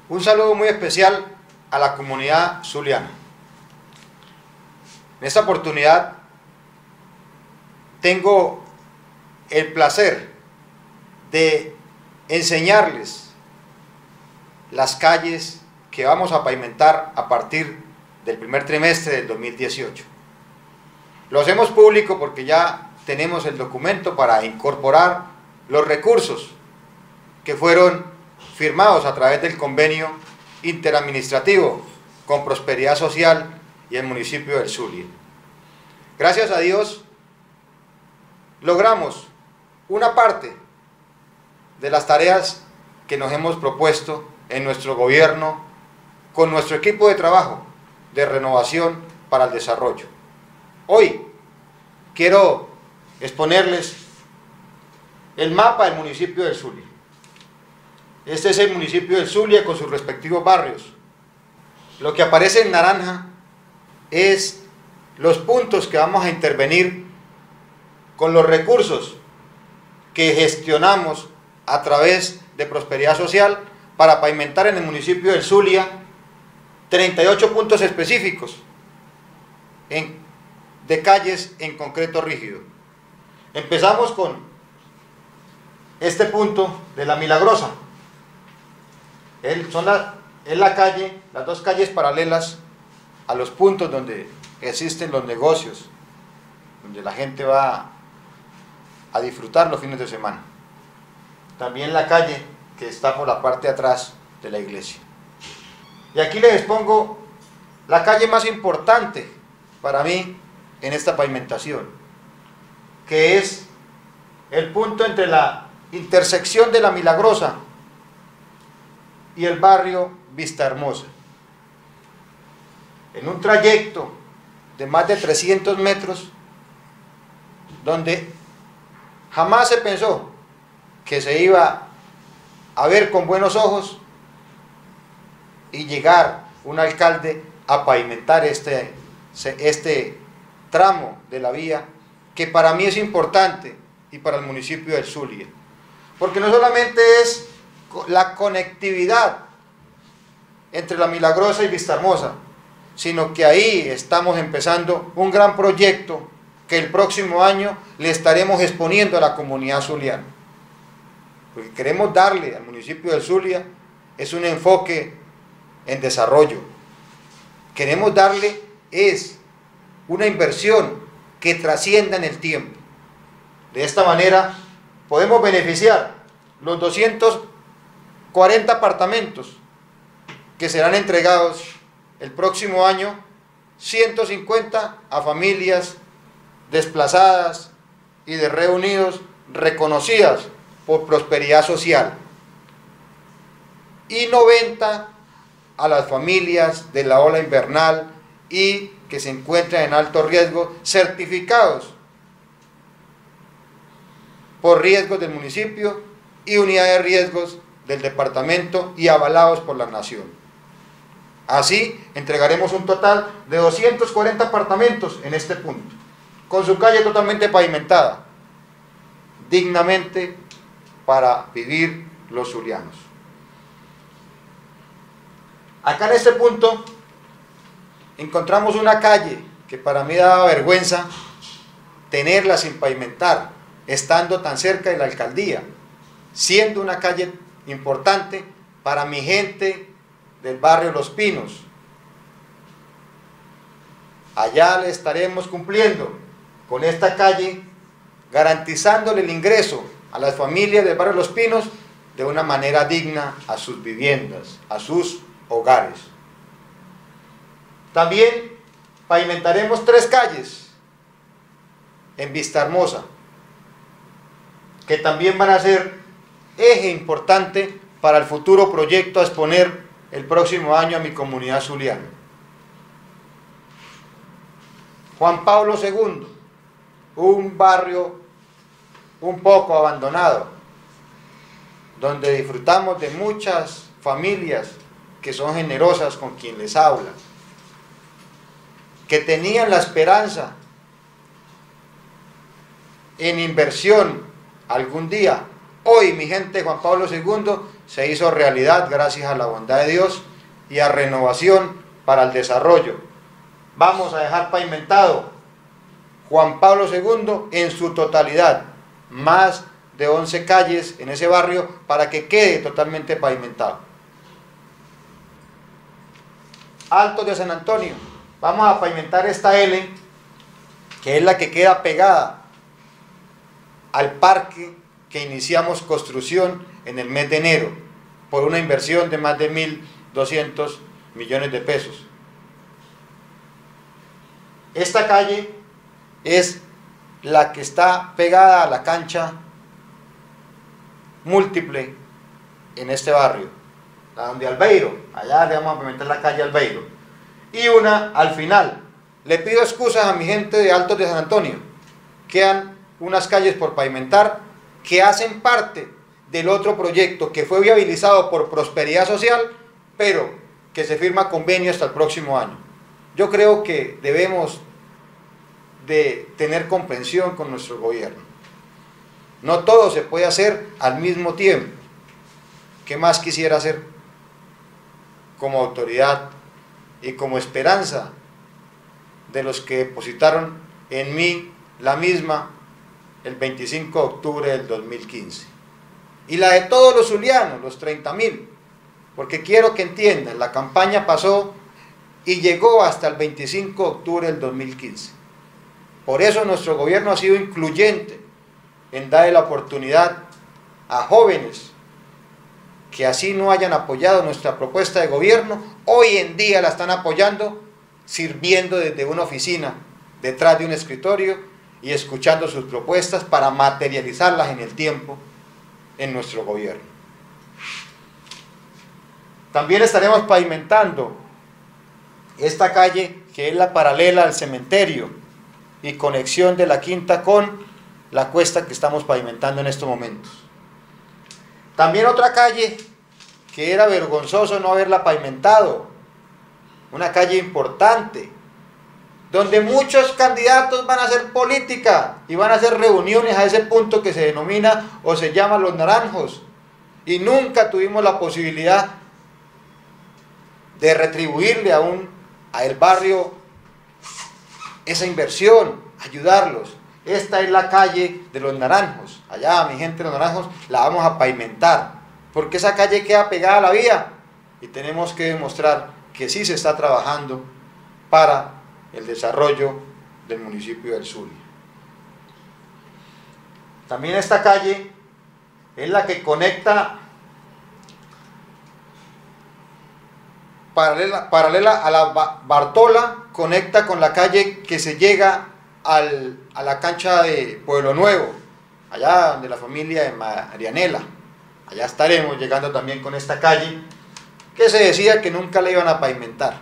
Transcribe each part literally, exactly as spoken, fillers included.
Un saludo muy especial a la comunidad zuliana. En esta oportunidad tengo el placer de enseñarles las calles que vamos a pavimentar a partir del primer trimestre del dos mil dieciocho. Lo hacemos público porque ya tenemos el documento para incorporar los recursos que fueron firmados a través del convenio interadministrativo con Prosperidad Social y el municipio del Zulia. Gracias a Dios logramos una parte de las tareas que nos hemos propuesto en nuestro gobierno con nuestro equipo de trabajo de renovación para el desarrollo. Hoy quiero exponerles el mapa del municipio del Zulia. Este es el municipio del Zulia con sus respectivos barrios. Lo que aparece en naranja es los puntos que vamos a intervenir con los recursos que gestionamos a través de Prosperidad Social para pavimentar en el municipio del Zulia treinta y ocho puntos específicos en, de calles en concreto rígido. Empezamos con este punto de La Milagrosa. Él, son la, es la calle, las dos calles paralelas a los puntos donde existen los negocios, donde la gente va a disfrutar los fines de semana. También la calle que está por la parte de atrás de la iglesia. Y aquí les expongo la calle más importante para mí en esta pavimentación, que es el punto entre la intersección de La Milagrosa y el barrio Vista Hermosa. En un trayecto de más de trescientos metros, donde jamás se pensó que se iba a ver con buenos ojos y llegar un alcalde a pavimentar este, este tramo de la vía, que para mí es importante y para el municipio del Zulia, porque no solamente es la conectividad entre La Milagrosa y Vista Hermosa, sino que ahí estamos empezando un gran proyecto que el próximo año le estaremos exponiendo a la comunidad zuliana. Porque queremos darle al municipio del Zulia es un enfoque en desarrollo. Queremos darle es una inversión que trascienda en el tiempo. De esta manera podemos beneficiar los doscientos cuarenta apartamentos que serán entregados el próximo año, ciento cincuenta a familias desplazadas y de reunidos reconocidas por Prosperidad Social y noventa a las familias de la ola invernal y que se encuentran en alto riesgo, certificados por riesgos del municipio y unidades de riesgos del departamento y avalados por la nación. Así entregaremos un total de doscientos cuarenta apartamentos en este punto, con su calle totalmente pavimentada, dignamente para vivir los zulianos. Acá en este punto encontramos una calle que para mí daba vergüenza tenerla sin pavimentar, estando tan cerca de la alcaldía, siendo una calle importante para mi gente del barrio Los Pinos. Allá le estaremos cumpliendo con esta calle, garantizándole el ingreso a las familias del barrio Los Pinos de una manera digna a sus viviendas, a sus hogares. También pavimentaremos tres calles en Vista Hermosa, que también van a ser eje importante para el futuro proyecto a exponer el próximo año a mi comunidad zuliana. Juan Pablo segundo, un barrio un poco abandonado, donde disfrutamos de muchas familias que son generosas con quien les habla, que tenían la esperanza en inversión algún día. Hoy mi gente de Juan Pablo segundo se hizo realidad gracias a la bondad de Dios y a Renovación para el Desarrollo. Vamos a dejar pavimentado Juan Pablo segundo en su totalidad, más de once calles en ese barrio para que quede totalmente pavimentado. Altos de San Antonio, vamos a pavimentar esta L, que es la que queda pegada al parque que iniciamos construcción en el mes de enero, por una inversión de más de mil doscientos millones de pesos. Esta calle es la que está pegada a la cancha múltiple en este barrio, la donde Albeiro, allá le vamos a pavimentar la calle Albeiro, y una al final. Le pido excusas a mi gente de Altos de San Antonio, quedan unas calles por pavimentar que hacen parte del otro proyecto que fue viabilizado por Prosperidad Social, pero que se firma convenio hasta el próximo año. Yo creo que debemos de tener comprensión con nuestro gobierno. No todo se puede hacer al mismo tiempo. ¿Qué más quisiera hacer como autoridad y como esperanza de los que depositaron en mí la misma el veinticinco de octubre del dos mil quince? Y la de todos los zulianos, los treinta mil, porque quiero que entiendan, la campaña pasó y llegó hasta el veinticinco de octubre del dos mil quince. Por eso nuestro gobierno ha sido incluyente en darle la oportunidad a jóvenes que así no hayan apoyado nuestra propuesta de gobierno, hoy en día la están apoyando sirviendo desde una oficina, detrás de un escritorio y escuchando sus propuestas para materializarlas en el tiempo en nuestro gobierno. También estaremos pavimentando esta calle que es la paralela al cementerio y conexión de la Quinta con la cuesta que estamos pavimentando en estos momentos. También otra calle que era vergonzoso no haberla pavimentado, una calle importante, donde muchos candidatos van a hacer política y van a hacer reuniones a ese punto que se denomina o se llama Los Naranjos, y nunca tuvimos la posibilidad de retribuirle a, un, a el barrio esa inversión, ayudarlos. Esta es la calle de Los Naranjos, allá mi gente de Los Naranjos la vamos a pavimentar, porque esa calle queda pegada a la vía y tenemos que demostrar que sí se está trabajando para el desarrollo del municipio del Zulia. También esta calle es la que conecta, paralela, paralela a la Bartola, conecta con la calle que se llega al, a la cancha de Pueblo Nuevo, allá donde la familia de Marianela. Allá estaremos llegando también con esta calle que se decía que nunca la iban a pavimentar.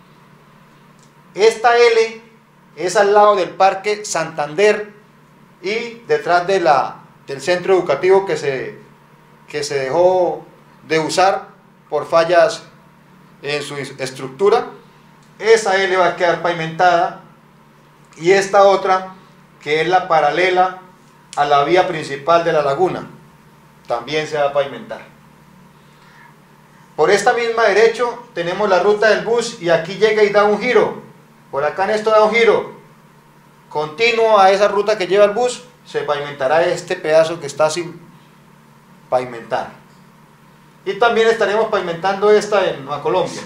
Esta L es al lado del Parque Santander y detrás de la, del centro educativo que se, que se dejó de usar por fallas en su estructura. Esa L va a quedar pavimentada y esta otra, que es la paralela a la vía principal de la laguna, también se va a pavimentar. Por esta misma derecho tenemos la ruta del bus y aquí llega y da un giro. Por acá en esto da un giro continuo a esa ruta que lleva el bus, se pavimentará este pedazo que está sin pavimentar. Y también estaremos pavimentando esta en Nueva Colombia.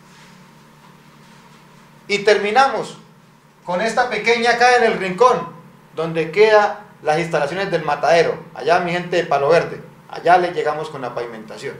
Y terminamos con esta pequeña acá en el rincón, donde quedan las instalaciones del matadero, allá mi gente de Palo Verde, allá le llegamos con la pavimentación.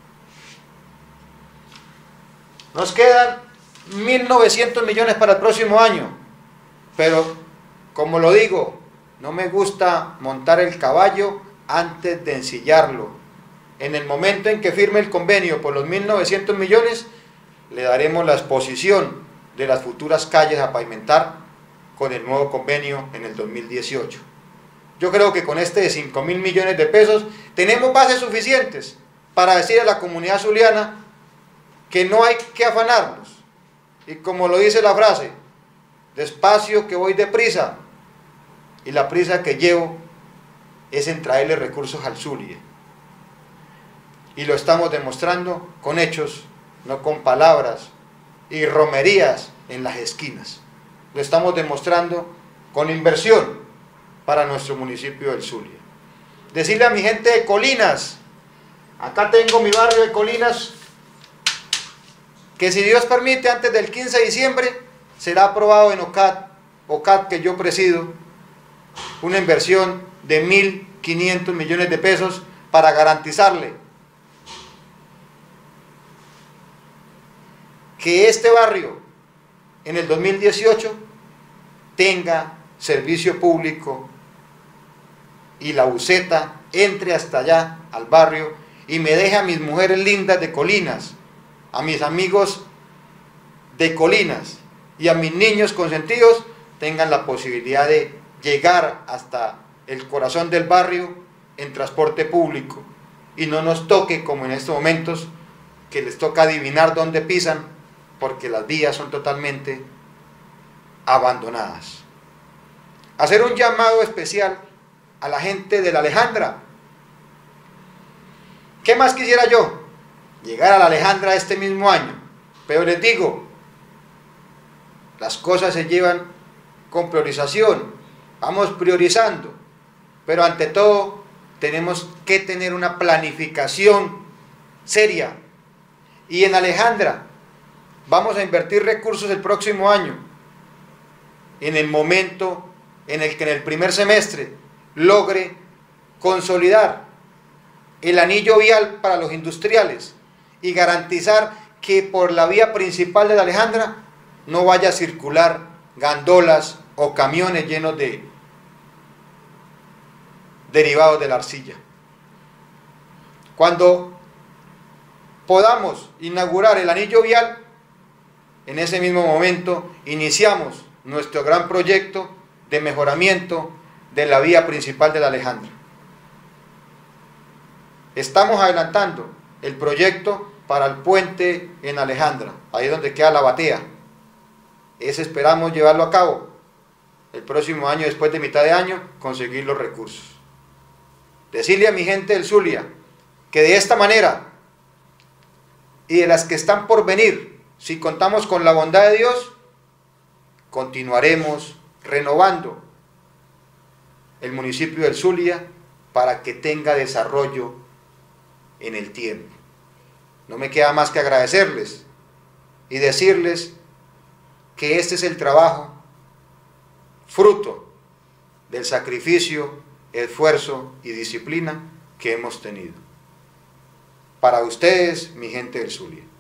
Nos quedan mil novecientos millones para el próximo año, pero como lo digo, no me gusta montar el caballo antes de ensillarlo. En el momento en que firme el convenio por los mil novecientos millones, le daremos la exposición de las futuras calles a pavimentar con el nuevo convenio en el dos mil dieciocho. Yo creo que con este de cinco mil millones de pesos tenemos bases suficientes para decir a la comunidad zuliana que no hay que afanarnos. Y como lo dice la frase, despacio que voy deprisa, y la prisa que llevo es en traerle recursos al Zulia. y lo estamos demostrando con hechos, no con palabras y romerías en las esquinas. Lo estamos demostrando con inversión para nuestro municipio del Zulia. Decirle a mi gente de Colinas, acá tengo mi barrio de Colinas, que si Dios permite, antes del quince de diciembre, será aprobado en O C A D, O C A D que yo presido, una inversión de mil quinientos millones de pesos para garantizarle que este barrio en el dos mil dieciocho tenga servicio público y la buseta entre hasta allá al barrio y me deje a mis mujeres lindas de Colinas, a mis amigos de Colinas y a mis niños consentidos tengan la posibilidad de llegar hasta el corazón del barrio en transporte público y no nos toque como en estos momentos que les toca adivinar dónde pisan porque las vías son totalmente abandonadas. Hacer un llamado especial a la gente de La Alejandra. ¿Qué más quisiera yo? Llegar a La Alejandra este mismo año, pero les digo, las cosas se llevan con priorización, vamos priorizando, pero ante todo tenemos que tener una planificación seria. Y en Alejandra vamos a invertir recursos el próximo año, en el momento en el que en el primer semestre logre consolidar el anillo vial para los industriales y garantizar que por la vía principal de la Alejandra no vaya a circular gandolas o camiones llenos de derivados de la arcilla. Cuando podamos inaugurar el anillo vial, en ese mismo momento iniciamos nuestro gran proyecto de mejoramiento de la vía principal de la Alejandra. Estamos adelantando el proyecto para el puente en Alejandra, ahí donde queda la batea. Ese esperamos llevarlo a cabo el próximo año, después de mitad de año, conseguir los recursos. Decirle a mi gente del Zulia que de esta manera y de las que están por venir, si contamos con la bondad de Dios, continuaremos renovando el municipio del Zulia para que tenga desarrollo en el tiempo. No me queda más que agradecerles y decirles que este es el trabajo fruto del sacrificio, esfuerzo y disciplina que hemos tenido. Para ustedes, mi gente del Zulia.